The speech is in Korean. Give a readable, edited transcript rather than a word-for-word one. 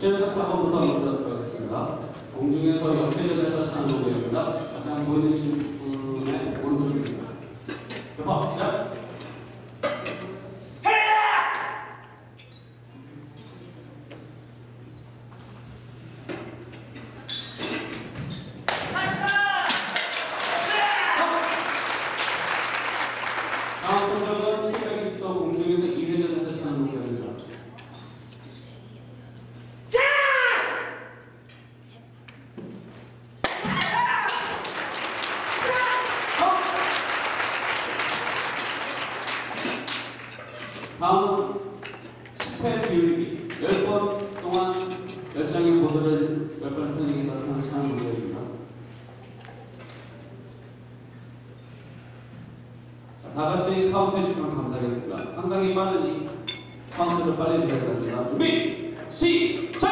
최연석 4번부터 먼저 하겠습니다. 공중에서 옆회전에서 차는 노래입니다. 가장 보이는 분의 오른손입니다. 자, 시작! 다음 동작은 720도 공중에서 2회전에서 차는 노래입니다. 다음은 10회 비우기 10번 동안 10장의 보드를 10번 흩어지기 위해서 차는 동작입니다. 다 같이 카운트 해주시면 감사하겠습니다. 상당히 빠르니 카운트를 빨리 해주셔야 되겠습니다. 준비! 시작!